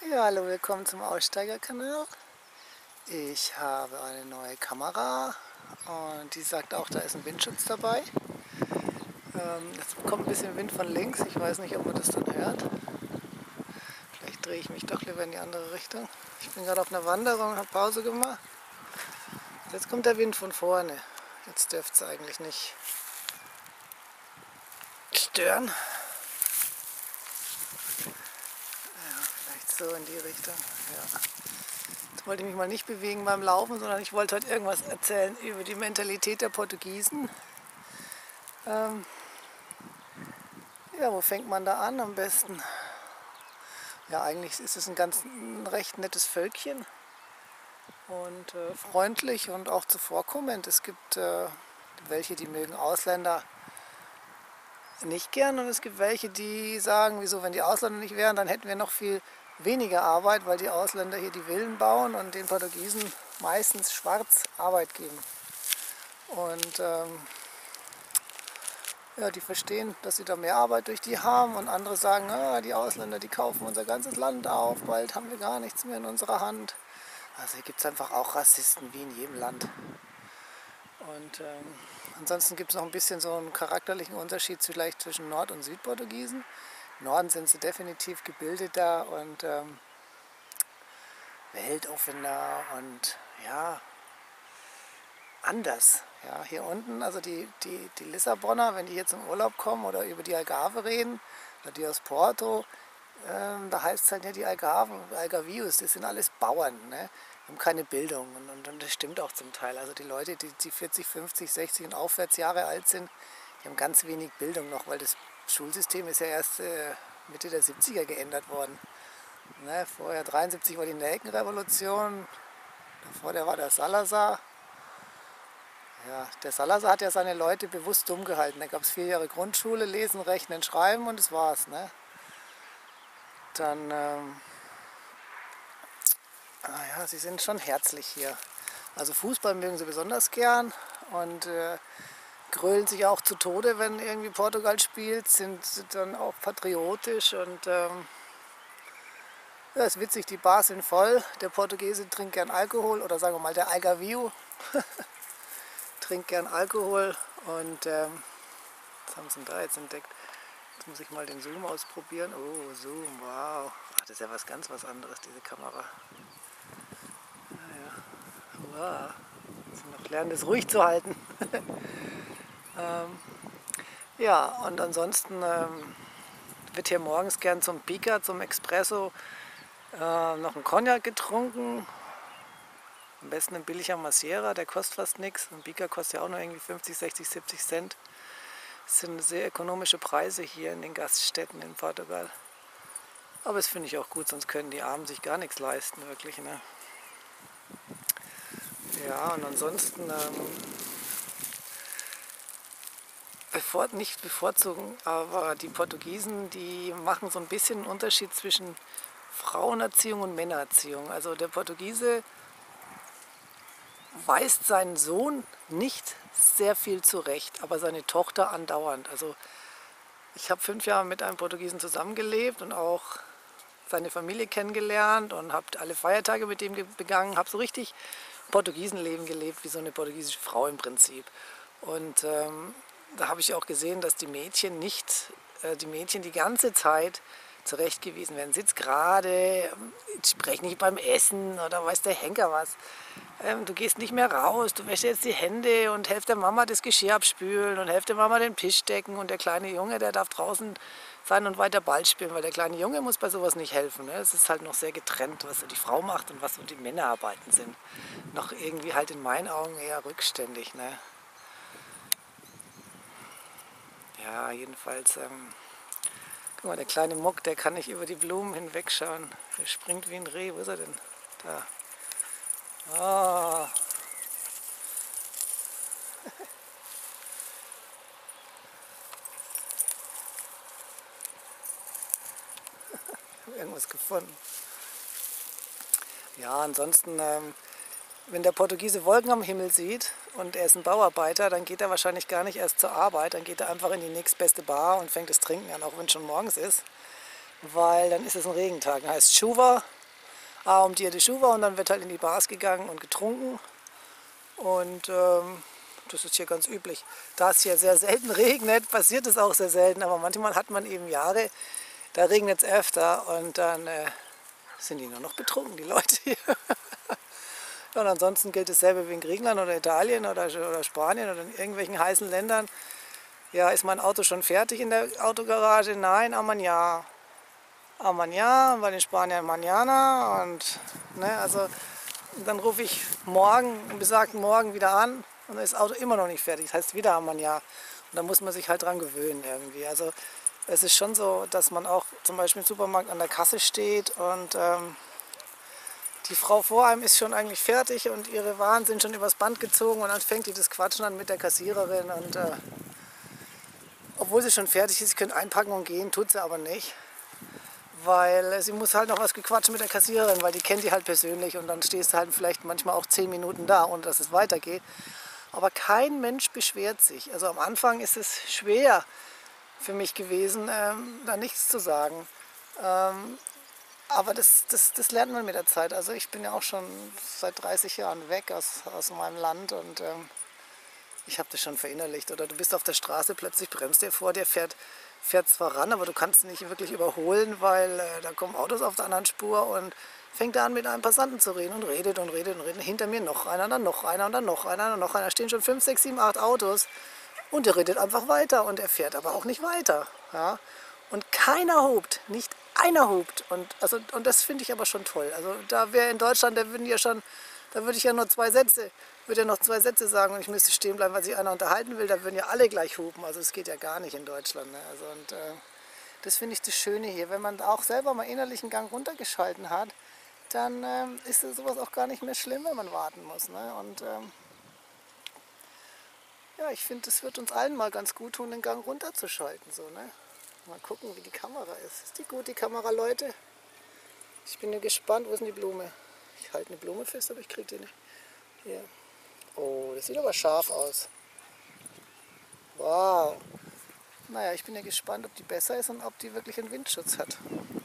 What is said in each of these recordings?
Ja, hallo, willkommen zum Aussteigerkanal. Ich habe eine neue Kamera und die sagt auch, da ist ein Windschutz dabei. Jetzt kommt ein bisschen Wind von links, ich weiß nicht, ob man das dann hört. Vielleicht drehe ich mich doch lieber in die andere Richtung. Ich bin gerade auf einer Wanderung, habe Pause gemacht. Jetzt kommt der Wind von vorne. Jetzt dürfte es eigentlich nicht stören. Ja, vielleicht so in die Richtung. Ja. Jetzt wollte ich mich mal nicht bewegen beim Laufen, sondern ich wollte heute irgendwas erzählen über die Mentalität der Portugiesen. Ja, wo fängt man da an am besten? Ja, eigentlich ist es ein recht nettes Völkchen und freundlich und auch zuvorkommend. Es gibt welche, die mögen Ausländer nicht gern, und es gibt welche, die sagen, wieso, wenn die Ausländer nicht wären, dann hätten wir noch viel weniger Arbeit, weil die Ausländer hier die Villen bauen und den Portugiesen meistens schwarz Arbeit geben. Und ja, die verstehen, dass sie da mehr Arbeit durch die haben, und andere sagen, ah, die Ausländer, die kaufen unser ganzes Land auf, bald haben wir gar nichts mehr in unserer Hand. Also hier gibt es einfach auch Rassisten wie in jedem Land. Und ansonsten gibt es noch ein bisschen so einen charakterlichen Unterschied vielleicht zwischen Nord- und Südportugiesen. Im Norden sind sie definitiv gebildeter und weltoffener und ja, anders. Ja, hier unten, also die Lissabonner, wenn die hier zum Urlaub kommen oder über die Algarve reden, oder die aus Porto, da heißt es halt ja die Algarven, Algarvios, das sind alles Bauern, ne? Die haben keine Bildung, und das stimmt auch zum Teil. Also die Leute, die 40, 50, 60 und aufwärts Jahre alt sind, die haben ganz wenig Bildung noch, weil das Schulsystem ist ja erst Mitte der 70er geändert worden. Ne? Vorher 73 war die Nelkenrevolution, davor der war der Salazar. Ja, der Salazar hat ja seine Leute bewusst dumm gehalten. Da gab es 4 Jahre Grundschule, Lesen, Rechnen, Schreiben, und das war's. Ne? Dann, ja, sie sind schon herzlich hier. Also Fußball mögen sie besonders gern und grölen sich auch zu Tode, wenn irgendwie Portugal spielt, sind dann auch patriotisch, und ja, ist witzig, die Bars sind voll. Der Portugiese trinkt gern Alkohol, oder sagen wir mal der Algarvio trinkt gern Alkohol, und was haben sie denn da jetzt entdeckt? Jetzt muss ich mal den Zoom ausprobieren. Oh, Zoom, wow. Ach, das ist ja was anderes, diese Kamera. Wow. Muss noch lernen, das ruhig zu halten. Ja, und ansonsten wird hier morgens gern zum Pica, zum Espresso, noch ein Cognac getrunken. Am besten ein billiger Madeira, der kostet fast nichts. Ein Pica kostet ja auch nur irgendwie 50, 60, 70 Cent. Das sind sehr ökonomische Preise hier in den Gaststätten in Portugal. Aber das finde ich auch gut, sonst können die Armen sich gar nichts leisten, wirklich. Ne? Ja, und ansonsten nicht bevorzugen, aber die Portugiesen, die machen so ein bisschen einen Unterschied zwischen Frauenerziehung und Männererziehung. Also der Portugiese weist seinen Sohn nicht sehr viel zurecht, aber seine Tochter andauernd. Also ich habe 5 Jahre mit einem Portugiesen zusammengelebt und auch seine Familie kennengelernt und habe alle Feiertage mit ihm begangen, habe so richtig Portugiesenleben gelebt, wie so eine portugiesische Frau im Prinzip. Und da habe ich auch gesehen, dass die Mädchen die ganze Zeit zurechtgewiesen werden. Sitz gerade, sprech nicht beim Essen oder weiß der Henker was. Du gehst nicht mehr raus, du wäschst jetzt die Hände und helft der Mama das Geschirr abspülen und helft der Mama den Tisch decken, und der kleine Junge, der darf draußen sein und weiter Ball spielen, weil der kleine Junge muss bei sowas nicht helfen. Ne? Es ist halt noch sehr getrennt, was so die Frau macht und was so die Männerarbeiten sind. Noch irgendwie halt in meinen Augen eher rückständig. Ne? Ja, jedenfalls, guck mal, der kleine Muck, der kann nicht über die Blumen hinwegschauen. Der springt wie ein Reh. Wo ist er denn? Da. Oh. Irgendwas gefunden. Ja, ansonsten, wenn der Portugiese Wolken am Himmel sieht und er ist ein Bauarbeiter, dann geht er wahrscheinlich gar nicht erst zur Arbeit, dann geht er einfach in die nächstbeste Bar und fängt das Trinken an, auch wenn es schon morgens ist. weil dann ist es ein Regentag. Dann heißt Shuva, um die Shuva, und dann wird halt in die Bars gegangen und getrunken. Und das ist hier ganz üblich. Da es hier sehr selten regnet, passiert es auch sehr selten. Aber manchmal hat man eben Jahre, da regnet es öfter und dann sind die nur noch betrunken, die Leute hier. Ja, und ansonsten gilt dasselbe wie in Griechenland oder Italien oder Spanien oder in irgendwelchen heißen Ländern. Ja, ist mein Auto schon fertig in der Autogarage? Nein, Amañana. Amañana, bei den Spaniern Mañana. Und ne, also dann rufe ich morgen, am besagten Morgen wieder an und dann ist das Auto immer noch nicht fertig. Das heißt wieder Amañana. Und da muss man sich halt dran gewöhnen irgendwie. Also es ist schon so, dass man auch zum Beispiel im Supermarkt an der Kasse steht und die Frau vor einem ist schon eigentlich fertig und ihre Waren sind schon übers Band gezogen und dann fängt die das Quatschen an mit der Kassiererin und obwohl sie schon fertig ist, sie könnte einpacken und gehen, tut sie aber nicht, weil sie muss halt noch was gequatschen mit der Kassiererin, weil die kennt die halt persönlich und dann stehst du halt vielleicht manchmal auch 10 Minuten da, ohne dass es weitergeht. Aber kein Mensch beschwert sich. Also am Anfang ist es schwer für mich gewesen, da nichts zu sagen. Aber das lernt man mit der Zeit. Also ich bin ja auch schon seit 30 Jahren weg aus meinem Land und ich habe das schon verinnerlicht. Oder du bist auf der Straße, plötzlich bremst der vor dir, fährt zwar ran, aber du kannst nicht wirklich überholen, weil da kommen Autos auf der anderen Spur und fängt an mit einem Passanten zu reden und redet und redet und redet. Hinter mir noch einer, dann noch einer und dann noch einer und noch einer. Da stehen schon 5, 6, 7, 8 Autos und er redet einfach weiter und er fährt aber auch nicht weiter. Ja? Und keiner hupt, nicht einer hupt. Und das finde ich aber schon toll. Also da wäre in Deutschland, da würde ich ja nur würde ja noch 2 Sätze sagen und ich müsste stehen bleiben, weil sich einer unterhalten will, da würden ja alle gleich hupen. Also es geht ja gar nicht in Deutschland. Ne? Also, und das finde ich das Schöne hier. Wenn man auch selber mal innerlich einen Gang runtergeschalten hat, dann ist sowas auch gar nicht mehr schlimm, wenn man warten muss. Ne? Und ja, ich finde, es wird uns allen mal ganz gut tun, den Gang runterzuschalten. So, ne? Mal gucken, wie die Kamera ist. Ist die gut, die Kamera, Leute? Ich bin ja gespannt. Wo ist denn die Blume? Ich halte eine Blume fest, aber ich kriege die nicht. Hier. Oh, das sieht aber scharf aus. Wow. Naja, ich bin ja gespannt, ob die besser ist und ob die wirklich einen Windschutz hat.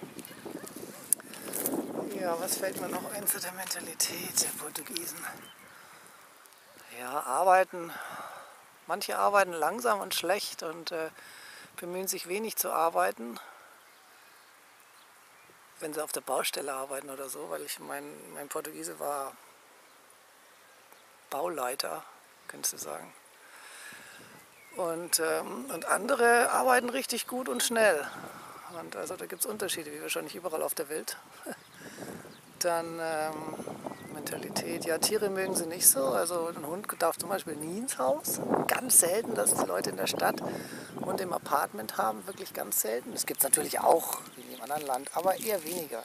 Ja, was fällt mir noch ein zu der Mentalität der Portugiesen? Ja, arbeiten. Manche arbeiten langsam und schlecht und bemühen sich wenig zu arbeiten, wenn sie auf der Baustelle arbeiten oder so, weil mein Portugiese war Bauleiter, könntest du sagen. Und andere arbeiten richtig gut und schnell. Und also da gibt es Unterschiede, wie wahrscheinlich überall auf der Welt. Dann Mentalität, ja, Tiere mögen sie nicht so. Also ein Hund darf zum Beispiel nie ins Haus. Ganz selten, dass die Leute in der Stadt und im Apartment haben, wirklich ganz selten. Das gibt es natürlich auch, wie in jedem anderen Land, aber eher weniger.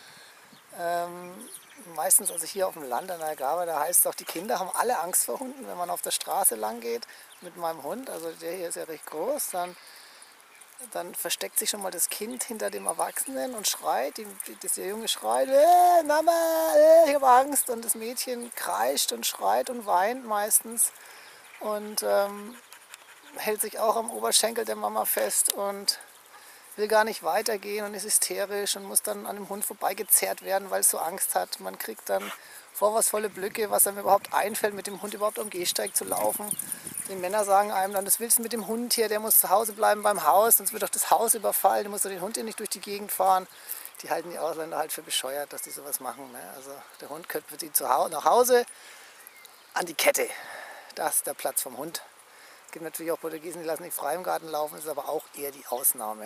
Meistens, also hier auf dem Land an der Algarve, da heißt es auch, die Kinder haben alle Angst vor Hunden. Wenn man auf der Straße lang geht mit meinem Hund, also der hier ist ja recht groß, dann versteckt sich schon mal das Kind hinter dem Erwachsenen und schreit. Der Junge schreit, Mama, ich habe Angst. Und das Mädchen kreischt und schreit und weint meistens und hält sich auch am Oberschenkel der Mama fest und will gar nicht weitergehen und ist hysterisch und muss dann an dem Hund vorbeigezerrt werden, weil es so Angst hat. Man kriegt dann vorwurfsvolle Blicke, was einem überhaupt einfällt, mit dem Hund überhaupt am Gehsteig zu laufen. Die Männer sagen einem dann, das willst du mit dem Hund hier, der muss zu Hause bleiben beim Haus, sonst wird doch das Haus überfallen, du musst doch den Hund hier nicht durch die Gegend fahren. Die halten die Ausländer halt für bescheuert, dass die sowas machen. Ne? Also der Hund gehört für die nach Hause an die Kette. Da ist der Platz vom Hund. Es gibt natürlich auch Portugiesen, die lassen nicht frei im Garten laufen, das ist aber auch eher die Ausnahme.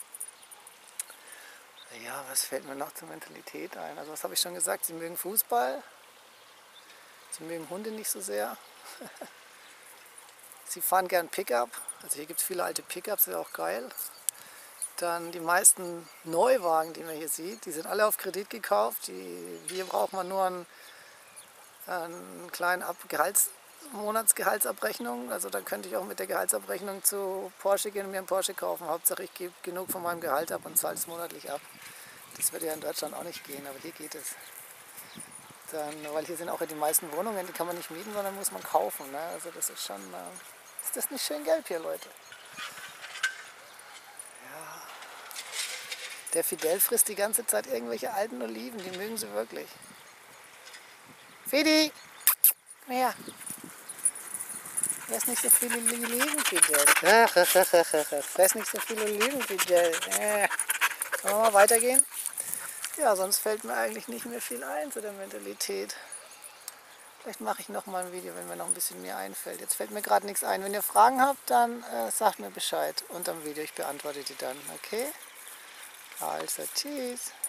Ja, was fällt mir noch zur Mentalität ein? Also was habe ich schon gesagt, sie mögen Fußball, sie mögen Hunde nicht so sehr. Sie fahren gern Pickup, also hier gibt es viele alte Pickups, das ist auch geil. Dann die meisten Neuwagen, die man hier sieht, die sind alle auf Kredit gekauft. Hier braucht man nur einen kleinen Monatsgehaltsabrechnung. Also dann könnte ich auch mit der Gehaltsabrechnung zu Porsche gehen und mir einen Porsche kaufen. Hauptsache ich gebe genug von meinem Gehalt ab und zahle es monatlich ab. Das würde ja in Deutschland auch nicht gehen, aber hier geht es. Dann, weil hier sind auch die meisten Wohnungen, die kann man nicht mieten, sondern muss man kaufen. Ne? Also das ist schon, ist das nicht schön gelb hier, Leute? Ja. Der Fidel frisst die ganze Zeit irgendwelche alten Oliven, die mögen sie wirklich. Fidi! Komm her! Fress nicht so viele Oliven, Fidel. Fress nicht so viele Oliven, Fidel. Wollen wir mal weitergehen? Ja, sonst fällt mir eigentlich nicht mehr viel ein zu der Mentalität. Vielleicht mache ich noch mal ein Video, wenn mir noch ein bisschen mehr einfällt. Jetzt fällt mir gerade nichts ein. Wenn ihr Fragen habt, dann sagt mir Bescheid unter dem Video. Ich beantworte die dann, okay? Also, tschüss.